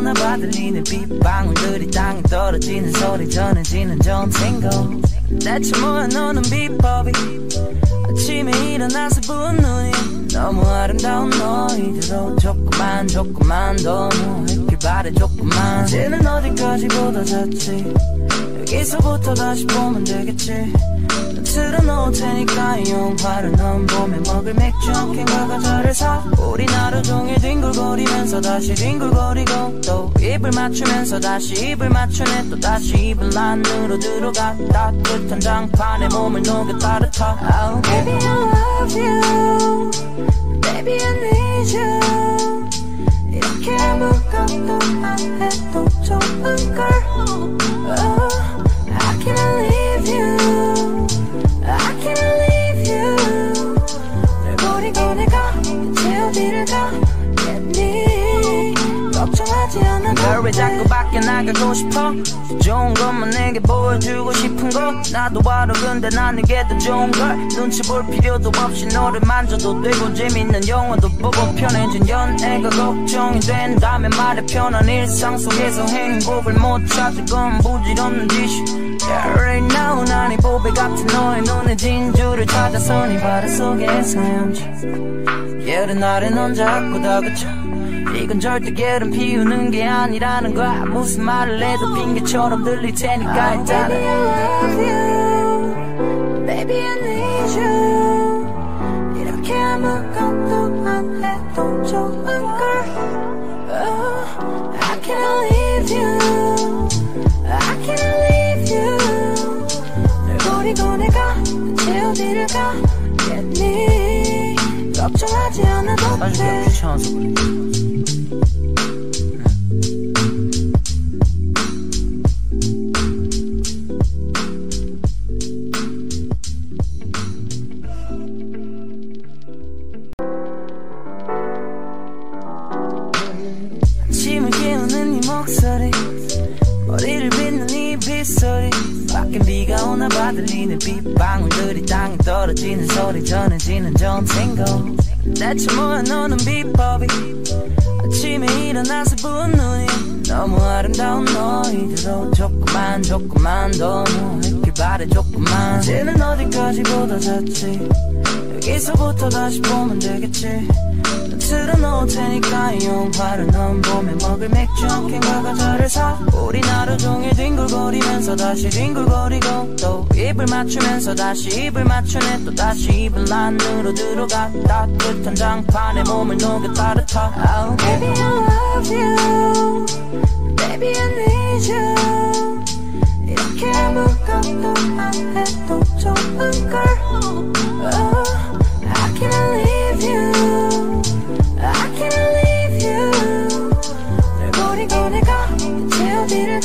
오나 봐 들리는 빗방울들이 땅에 떨어지는 소리 전해지는 전생고 대체 뭐야 너는 비법이 아침에 일어나서 부은 눈이 너무 아름다운 너희들로 조금만 더 누워있길 바래 조금만 이제는 어디까지 보다 잤지 여기서부터 다시 보면 되겠지 난 틀어놓을 테니까 이 영화를 넌 봄에 먹을 맥주 한 캔과 과자를 사 우린 하루 종일 뒹굴거리면서 다시 뒹굴거리고 또 입을 맞추면서 다시 입을 맞추네 또 다시 입을 안으로 들어가 따뜻한 장판에 몸을 녹여 따뜻하 oh, Baby I love you Baby I need you 이렇게 아무것도 안 해도 좋은걸 oh, I can't leave you I can't leave you 널 버리고 내가 대체 어디를 가겠니 걱정하지 않아도 널 왜 자꾸 밖에 나가고 싶어 좋은 것만 내게 보여주고 싶은 거 나도 알아 근데 난 이게 더 좋은 걸 눈치 볼 필요도 없이 너를 만져도 되고 재밌는 영화도 보고 편해진 연애가 걱정이 된다면 말해 편한 일상 속에서 행복을 못 찾을 건 부질없는 짓이 Yeah, right now 난 이 보배 같은 너의 눈에 진주를 찾아서 네 바다 속에서 헤엄쳐 예른 아래 넌 자꾸 다그쳐 이건 절대 게으름 피우는 게 아니라는 거야 무슨 말을 해도 핑계처럼 들릴 테니까 일단은 Baby I love you Baby I need you 이렇게 아무것도 안 해도 좋은걸 oh, I can't leave you I can't leave you 널 버리고 내가 대체 어디를 가겠니 걱정하지 않아도 돼 아침을 깨우는 네 목소리 머리를 빗는 이 빗소리 밖엔 비가 오나 봐 들리는 빗방울들이 땅에 떨어지는 소리 전해지는 전생고 대체 뭐야 너는 비법이 아침에 일어나서 부은 눈이 너무 아름다운 너희들로 조금만 더 누워있길 바래 조금만 이제는 어디까지 보다 잤지 여기서부터 다시 보면 되겠지 난 틀어놓을 테니까 이 영화를 넌 봄에 먹을 맥주 한 캔과 과자를 사 우린 하루 종일 뒹굴거리면서 다시 뒹굴거리고 또 입을 맞추면서 다시 입을 맞추네 또 다시 입을 안으로 들어가 따뜻한 장판에 몸을 녹여 따뜻하 oh, Baby I love you Baby I need you 이렇게 아무것도 안 해도 좋은걸 oh, I can't leave you I can't leave you 널 버리고 내가 대체 어디를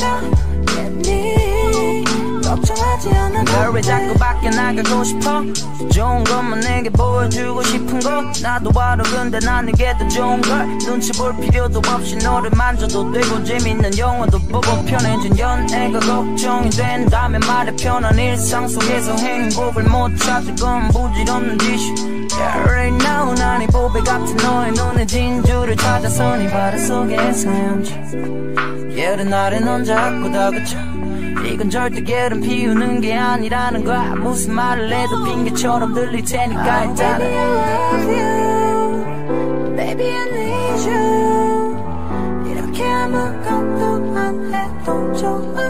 가겠니 걱정하지 않아도 널 왜 자꾸 밖에 나가고 싶어 좋은 것만 내게 보여주고 싶은 거 나도 알아 근데 난 이게 더 좋은 걸 눈치 볼 필요도 없이 너를 만져도 되고 재밌는 영화도 보고 편해진 연애가 걱정이 된다면 말해 편한 일상 속에서 행복을 못 찾을 건 부질없는 짓이 Yeah, right now 난 이 보배 같은 너의 눈에 진주를 찾아서 네 바다 속에서 헤엄쳐 예른 아래 넌 자꾸 다그쳐 이건 절대 게으름 피우는 게 아니라는 거야 무슨 말을 해도 핑계처럼 들릴 테니까 일단은 Baby I love you Baby I need you 이렇게 아무것도 안 해도 좋아